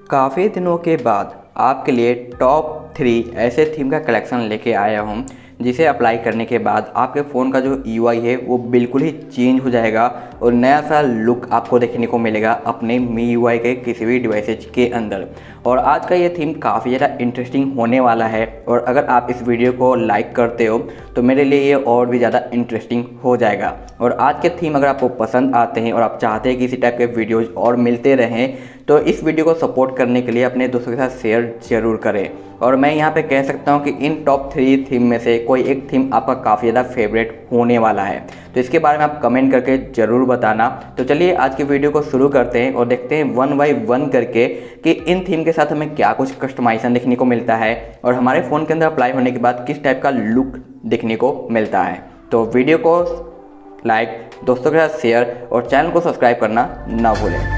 काफ़ी दिनों के बाद आपके लिए टॉप 3 ऐसे थीम का कलेक्शन लेके आया हूँ जिसे अप्लाई करने के बाद आपके फ़ोन का जो यूआई है वो बिल्कुल ही चेंज हो जाएगा और नया सा लुक आपको देखने को मिलेगा अपने MIUI के किसी भी डिवाइसेज के अंदर। और आज का ये थीम काफ़ी ज़्यादा इंटरेस्टिंग होने वाला है और अगर आप इस वीडियो को लाइक करते हो तो मेरे लिए ये और भी ज़्यादा इंटरेस्टिंग हो जाएगा। और आज के थीम अगर आपको पसंद आते हैं और आप चाहते हैं कि इसी टाइप के वीडियोज़ और मिलते रहें तो इस वीडियो को सपोर्ट करने के लिए अपने दोस्तों के साथ शेयर ज़रूर करें। और मैं यहाँ पे कह सकता हूँ कि इन टॉप 3 थीम में से कोई एक थीम आपका काफ़ी ज़्यादा फेवरेट होने वाला है, तो इसके बारे में आप कमेंट करके ज़रूर बताना। तो चलिए आज की वीडियो को शुरू करते हैं और देखते हैं 1 बाय 1 करके कि इन थीम के साथ हमें क्या कुछ कस्टमाइजेशन देखने को मिलता है और हमारे फ़ोन के अंदर अप्लाई होने के बाद किस टाइप का लुक देखने को मिलता है। तो वीडियो को लाइक, दोस्तों के साथ शेयर और चैनल को सब्सक्राइब करना ना भूलें।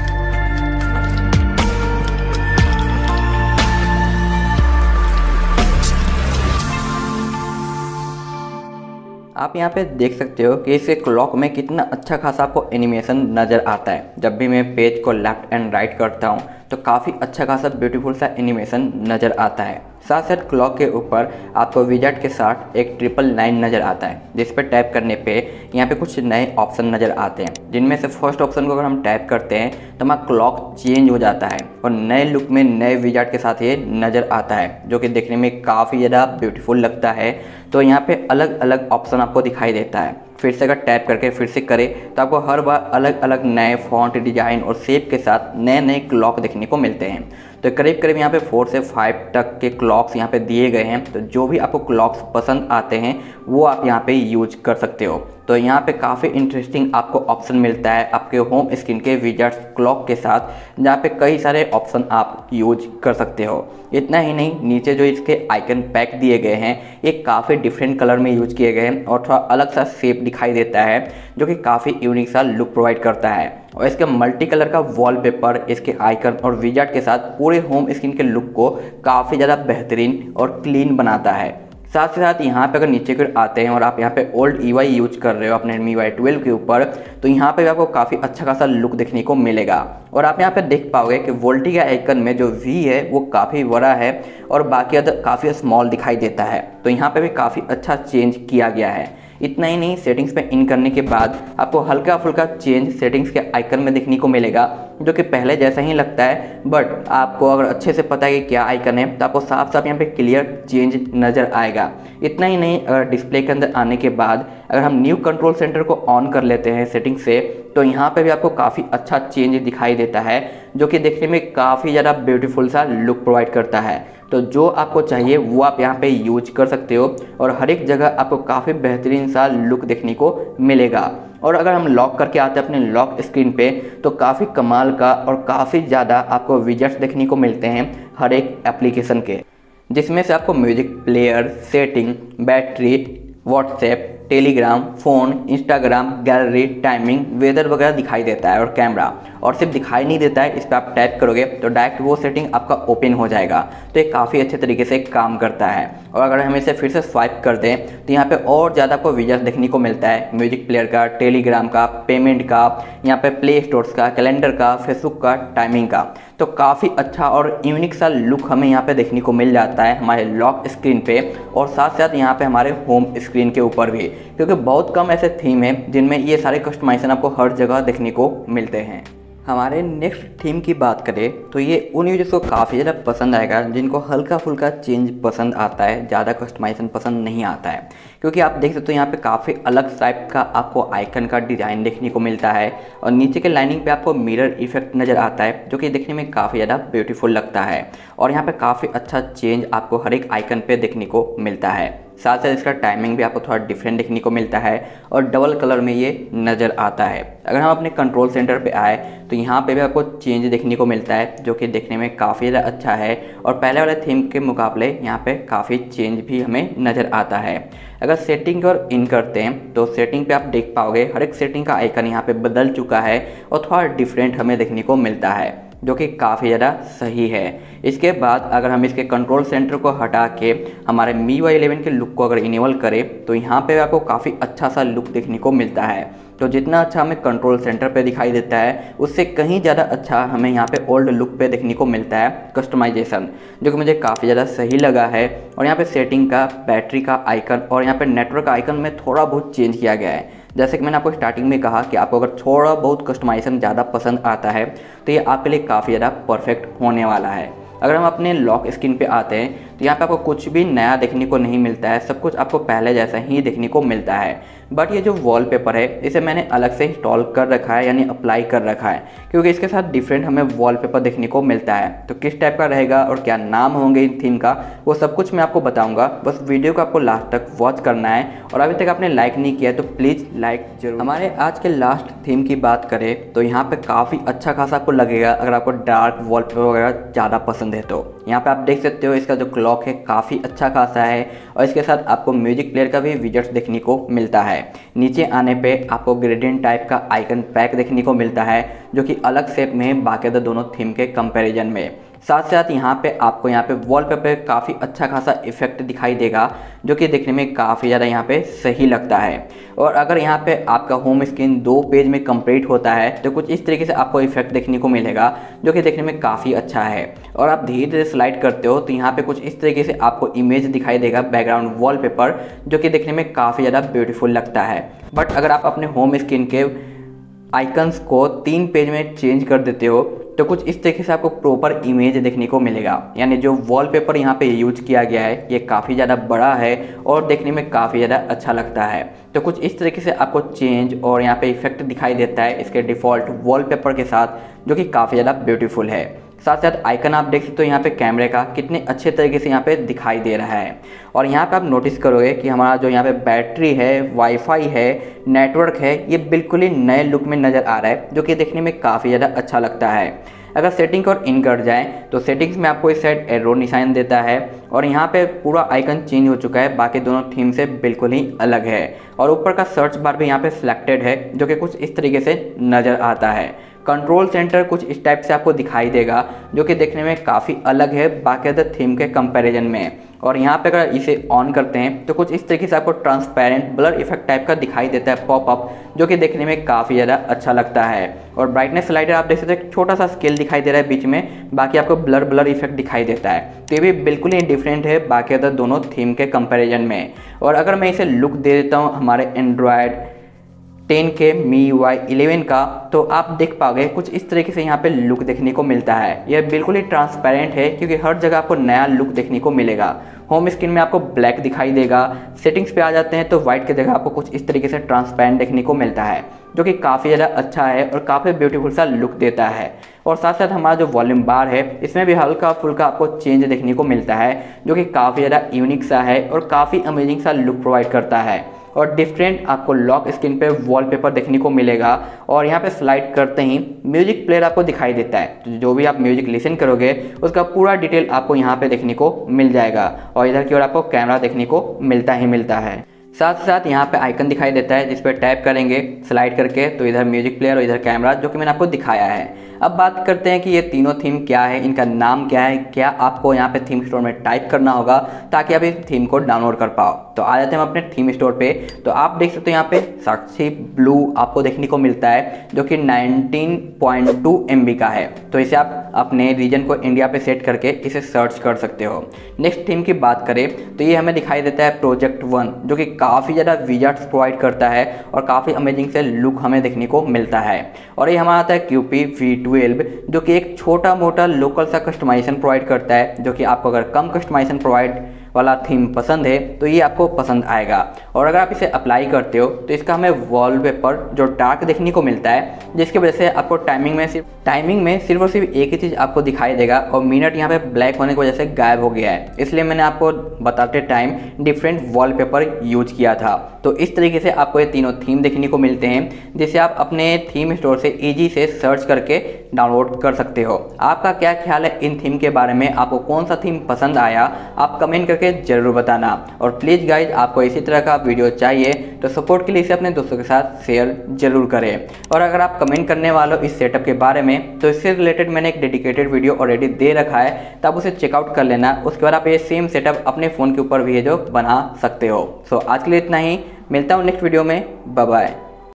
आप यहाँ पे देख सकते हो कि इसके क्लॉक में कितना अच्छा खासा आपको एनिमेशन नज़र आता है। जब भी मैं पेज को लेफ़्ट एंड राइट करता हूँ तो काफ़ी अच्छा खासा ब्यूटीफुल सा एनिमेशन नज़र आता है। साथ साथ क्लॉक के ऊपर आपको विजेट के साथ एक 999 नज़र आता है, जिस पर टैप करने पे यहाँ पे कुछ नए ऑप्शन नज़र आते हैं, जिनमें से फर्स्ट ऑप्शन को अगर हम टैप करते हैं तो हमारा क्लॉक चेंज हो जाता है और नए लुक में नए विजेट के साथ ये नज़र आता है, जो कि देखने में काफ़ी ज़्यादा ब्यूटीफुल लगता है। तो यहाँ पे अलग अलग ऑप्शन आपको दिखाई देता है। फिर से अगर टैप करके फिर से करें तो आपको हर बार अलग अलग नए फॉन्ट, डिजाइन और शेप के साथ नए नए क्लॉक देखने को मिलते हैं। तो करीब करीब यहाँ पे 4 से 5 तक के क्लॉक्स यहाँ पे दिए गए हैं। तो जो भी आपको क्लॉक्स पसंद आते हैं वो आप यहाँ पे यूज कर सकते हो। तो यहाँ पे काफ़ी इंटरेस्टिंग आपको ऑप्शन मिलता है आपके होम स्क्रीन के विजेट्स क्लॉक के साथ, जहाँ पे कई सारे ऑप्शन आप यूज कर सकते हो। इतना ही नहीं, नीचे जो इसके आइकन पैक दिए गए हैं ये काफ़ी डिफरेंट कलर में यूज किए गए हैं और थोड़ा अलग सा शेप दिखाई देता है, जो कि काफ़ी यूनिक सा लुक प्रोवाइड करता है। और इसके मल्टी कलर का वॉलपेपर इसके आइकन और विजेट के साथ पूरे होम स्क्रीन के लुक को काफ़ी ज़्यादा बेहतरीन और क्लीन बनाता है। साथ ही साथ यहाँ पे अगर नीचे की ओर आते हैं और आप यहाँ पे ओल्ड यूआई यूज कर रहे हो अपने MIUI 12 के ऊपर, तो यहाँ पे भी आपको काफ़ी अच्छा खासा लुक देखने को मिलेगा। और आप यहाँ पे देख पाओगे कि वोल्टी के आइकन में जो V है वो काफ़ी बड़ा है और बाकी अदर काफ़ी स्मॉल दिखाई देता है। तो यहाँ पे भी काफ़ी अच्छा चेंज किया गया है। इतना ही नहीं, सेटिंग्स पे इन करने के बाद आपको हल्का फुल्का चेंज सेटिंग्स के आइकन में देखने को मिलेगा, जो कि पहले जैसा ही लगता है, बट आपको अगर अच्छे से पता है कि क्या आइकन है तो आपको साफ साफ यहाँ पे क्लियर चेंज नज़र आएगा। इतना ही नहीं, अगर डिस्प्ले के अंदर आने के बाद अगर हम न्यू कंट्रोल सेंटर को ऑन कर लेते हैं सेटिंग से, तो यहाँ पे भी आपको काफ़ी अच्छा चेंज दिखाई देता है, जो कि देखने में काफ़ी ज़्यादा ब्यूटीफुल सा लुक प्रोवाइड करता है। तो जो आपको चाहिए वो आप यहाँ पे यूज कर सकते हो और हर एक जगह आपको काफ़ी बेहतरीन सा लुक देखने को मिलेगा। और अगर हम लॉक करके आते हैं अपने लॉक स्क्रीन पे तो काफ़ी कमाल का और काफ़ी ज़्यादा आपको विजेट्स देखने को मिलते हैं हर एक एप्लीकेशन के, जिसमें से आपको music player, setting, battery, WhatsApp, Telegram, phone, Instagram, gallery, timing, weather वगैरह दिखाई देता है और कैमरा। और सिर्फ दिखाई नहीं देता है, इस पर आप टैप करोगे तो डायरेक्ट वो सेटिंग आपका ओपन हो जाएगा। तो ये काफ़ी अच्छे तरीके से काम करता है। और अगर हम इसे फिर से स्वाइप कर दें तो यहाँ पे और ज़्यादा आपको विजेट्स देखने को मिलता है, म्यूजिक प्लेयर का, टेलीग्राम का, पेमेंट का, यहाँ पे प्ले स्टोर्स का, कैलेंडर का, फेसबुक का, टाइमिंग का। तो काफ़ी अच्छा और यूनिक सा लुक हमें यहाँ पे देखने को मिल जाता है हमारे लॉक स्क्रीन पे और साथ साथ यहाँ पे हमारे होम स्क्रीन के ऊपर भी, क्योंकि बहुत कम ऐसे थीम हैं जिनमें ये सारे कस्टमाइजेशन आपको हर जगह देखने को मिलते हैं। हमारे नेक्स्ट थीम की बात करें तो ये उन यूजर्स को काफ़ी ज़्यादा पसंद आएगा जिनको हल्का फुल्का चेंज पसंद आता है, ज़्यादा कस्टमाइजेशन पसंद नहीं आता है। क्योंकि आप देख सकते हो यहाँ पे काफ़ी अलग टाइप का आपको आइकन का डिज़ाइन देखने को मिलता है और नीचे के लाइनिंग पे आपको मिरर इफेक्ट नज़र आता है, जो कि देखने में काफ़ी ज़्यादा ब्यूटीफुल लगता है। और यहाँ पे काफ़ी अच्छा चेंज आपको हर एक आइकन पे देखने को मिलता है। साथ साथ इसका टाइमिंग भी आपको थोड़ा डिफरेंट देखने को मिलता है और डबल कलर में ये नज़र आता है। अगर हम अपने कंट्रोल सेंटर पे आए तो यहाँ पे भी आपको चेंज देखने को मिलता है, जो कि देखने में काफ़ी ज़्यादा अच्छा है और पहले वाले थीम के मुकाबले यहाँ पे काफ़ी चेंज भी हमें नज़र आता है। अगर सेटिंग और इन करते हैं तो सेटिंग पे आप देख पाओगे हर एक सेटिंग का आइकन यहाँ पे बदल चुका है और थोड़ा डिफरेंट हमें देखने को मिलता है। जो कि काफ़ी ज़्यादा सही है। इसके बाद अगर हम इसके कंट्रोल सेंटर को हटा के हमारे MIUI 11 के लुक को अगर इनेबल करें तो यहाँ पे आपको काफ़ी अच्छा सा लुक देखने को मिलता है। तो जितना अच्छा हमें कंट्रोल सेंटर पे दिखाई देता है उससे कहीं ज़्यादा अच्छा हमें यहाँ पे ओल्ड लुक पे देखने को मिलता है कस्टमाइजेशन, जो कि मुझे काफ़ी ज़्यादा सही लगा है। और यहाँ पे सेटिंग का, बैटरी का आइकन और यहाँ पे नेटवर्क आइकन में थोड़ा बहुत चेंज किया गया है। जैसे कि मैंने आपको स्टार्टिंग में कहा कि आपको अगर थोड़ा बहुत कस्टमाइजेशन ज़्यादा पसंद आता है तो ये आपके लिए काफ़ी ज़्यादा परफेक्ट होने वाला है। अगर हम अपने लॉक स्क्रीन पे आते हैं तो यहाँ पे आपको कुछ भी नया देखने को नहीं मिलता है, सब कुछ आपको पहले जैसा ही देखने को मिलता है। बट ये जो वॉलपेपर है इसे मैंने अलग से इंस्टॉल कर रखा है, यानी अप्लाई कर रखा है, क्योंकि इसके साथ डिफरेंट हमें वॉलपेपर देखने को मिलता है। तो किस टाइप का रहेगा और क्या नाम होंगे इन थीम का वो सब कुछ मैं आपको बताऊंगा। बस वीडियो को आपको लास्ट तक वॉच करना है और अभी तक आपने लाइक नहीं किया तो प्लीज़ लाइक जरूर। हमारे आज के लास्ट थीम की बात करें तो यहाँ पे काफ़ी अच्छा खासा आपको लगेगा अगर आपको डार्क वॉलपेपर वगैरह ज़्यादा पसंद है तो। यहाँ पे आप देख सकते हो इसका जो क्लॉक है काफ़ी अच्छा खासा है और इसके साथ आपको म्यूजिक प्लेयर का भी विजेट्स देखने को मिलता है। नीचे आने पे आपको ग्रेडियंट टाइप का आइकन पैक देखने को मिलता है जो कि अलग शेप में बाकी दोनों थीम के कंपैरिजन में। साथ साथ यहाँ पे आपको यहाँ पे वॉलपेपर काफ़ी अच्छा खासा इफेक्ट दिखाई देगा जो कि देखने में काफ़ी ज़्यादा यहाँ पे सही लगता है। और अगर यहाँ पे आपका होम स्क्रीन 2 पेज में कंप्लीट होता है तो कुछ इस तरीके से आपको इफेक्ट देखने को मिलेगा जो कि देखने में काफ़ी अच्छा है। और आप धीरे धीरे स्लाइड करते हो तो यहाँ पे कुछ इस तरीके से आपको इमेज दिखाई देगा बैकग्राउंड वॉलपेपर जो कि देखने में काफ़ी ज़्यादा ब्यूटीफुल लगता है। बट अगर आप अपने होम स्क्रीन के आइकन्स को 3 पेज में चेंज कर देते हो तो कुछ इस तरीके से आपको प्रॉपर इमेज देखने को मिलेगा। यानी जो वॉलपेपर यहाँ पे यूज किया गया है ये काफ़ी ज़्यादा बड़ा है और देखने में काफ़ी ज़्यादा अच्छा लगता है। तो कुछ इस तरीके से आपको चेंज और यहाँ पे इफेक्ट दिखाई देता है इसके डिफ़ॉल्ट वॉलपेपर के साथ जो कि काफ़ी ज़्यादा ब्यूटीफुल है। साथ साथ आइकन आप देख सकते हो यहाँ पे कैमरे का कितने अच्छे तरीके से यहाँ पे दिखाई दे रहा है। और यहाँ पे आप नोटिस करोगे कि हमारा जो यहाँ पे बैटरी है, वाईफाई है, नेटवर्क है, ये बिल्कुल ही नए लुक में नज़र आ रहा है जो कि देखने में काफ़ी ज़्यादा अच्छा लगता है। अगर सेटिंग और इन कर जाएँ तो सेटिंग्स में आपको इस साइड एरो निशान देता है और यहाँ पे पूरा आइकन चेंज हो चुका है, बाकी दोनों थीम से बिल्कुल ही अलग है। और ऊपर का सर्च बार भी यहाँ पे सिलेक्टेड है जो कि कुछ इस तरीके से नज़र आता है। कंट्रोल सेंटर कुछ इस टाइप से आपको दिखाई देगा जो कि देखने में काफ़ी अलग है बाकी अदर थीम के कंपैरिजन में। और यहाँ पे अगर इसे ऑन करते हैं तो कुछ इस तरीके से आपको ट्रांसपेरेंट ब्लर इफेक्ट टाइप का दिखाई देता है पॉपअप जो कि देखने में काफ़ी ज़्यादा अच्छा लगता है। और ब्राइटनेस स्लाइडर आप देख सकते हैं छोटा सा स्केल दिखाई दे रहा है बीच में, बाकी आपको ब्लर इफेक्ट दिखाई देता है। तो ये भी बिल्कुल ही डिफरेंट है बाकी अदर दोनों थीम के कंपेरिजन में। और अगर मैं इसे लुक दे देता हूँ हमारे एंड्रॉयड 10 के MIUI 11 का तो आप देख पाओगे कुछ इस तरीके से यहाँ पे लुक देखने को मिलता है। यह बिल्कुल ही ट्रांसपेरेंट है क्योंकि हर जगह आपको नया लुक देखने को मिलेगा। होम स्क्रीन में आपको ब्लैक दिखाई देगा, सेटिंग्स पे आ जाते हैं तो वाइट की जगह आपको कुछ इस तरीके से ट्रांसपेरेंट देखने को मिलता है जो कि काफ़ी ज़्यादा अच्छा है और काफ़ी ब्यूटीफुल सा लुक देता है। और साथ साथ हमारा जो वॉल्यूम बार है इसमें भी हल्का फुल्का आपको चेंज देखने को मिलता है जो कि काफ़ी ज़्यादा यूनिक सा है और काफ़ी अमेजिंग सा लुक प्रोवाइड करता है। और डिफरेंट आपको लॉक स्क्रीन पे वॉलपेपर देखने को मिलेगा और यहाँ पे स्लाइड करते ही म्यूजिक प्लेयर आपको दिखाई देता है। तो जो भी आप म्यूजिक लिसन करोगे उसका पूरा डिटेल आपको यहाँ पे देखने को मिल जाएगा और इधर की ओर आपको कैमरा देखने को मिलता ही मिलता है। साथ साथ यहाँ पे आइकन दिखाई देता है जिस पर टैप करेंगे स्लाइड करके तो इधर म्यूजिक प्लेयर और इधर कैमरा जो कि मैंने आपको दिखाया है। अब बात करते हैं कि ये तीनों थीम क्या है, इनका नाम क्या है, क्या आपको यहाँ पे थीम स्टोर में टाइप करना होगा ताकि आप इस थीम को डाउनलोड कर पाओ। तो आ जाते हैं हम अपने थीम स्टोर पे। तो आप देख सकते हो यहाँ पे साक्षी ब्लू आपको देखने को मिलता है जो कि 19.2 MB का है। तो इसे आप अपने रीजन को इंडिया पे सेट करके इसे सर्च कर सकते हो। नेक्स्ट थीम की बात करें तो ये हमें दिखाई देता है प्रोजेक्ट 1 जो कि काफ़ी ज़्यादा विजेट्स प्रोवाइड करता है और काफ़ी अमेजिंग से लुक हमें देखने को मिलता है। और ये हमारा आता है QP V12 जो कि एक छोटा मोटा लोकल सा कस्टमाइजेशन प्रोवाइड करता है जो कि आपको अगर कम कस्टमाइजेशन प्रोवाइड वाला थीम पसंद है तो ये आपको पसंद आएगा। और अगर आप इसे अप्लाई करते हो तो इसका हमें वॉलपेपर जो डार्क देखने को मिलता है जिसकी वजह से आपको टाइमिंग में सिर्फ और सिर्फ एक ही चीज़ आपको दिखाई देगा और मिनट यहाँ पे ब्लैक होने की वजह से गायब हो गया है। इसलिए मैंने आपको बताते टाइम डिफरेंट वॉलपेपर यूज किया था। तो इस तरीके से आपको ये तीनों थीम देखने को मिलते हैं जिसे आप अपने थीम स्टोर से ईजी से सर्च करके डाउनलोड कर सकते हो। आपका क्या ख्याल है इन थीम के बारे में, आपको कौन सा थीम पसंद आया, आप कमेंट करके करके ज़रूर बताना। और प्लीज़ गाइज आपको इसी तरह का वीडियो चाहिए तो सपोर्ट के लिए इसे अपने दोस्तों के साथ शेयर जरूर करें। और अगर आप कमेंट करने वाले हो इस सेटअप के बारे में तो इससे रिलेटेड मैंने एक डेडिकेटेड वीडियो ऑलरेडी दे रखा है, तो आप उसे चेकआउट कर लेना। उसके बाद आप ये सेम सेटअप अपने फ़ोन के ऊपर भी है जो बना सकते हो। सो आज के लिए इतना ही, मिलता हूँ नेक्स्ट वीडियो में, बाय बाय।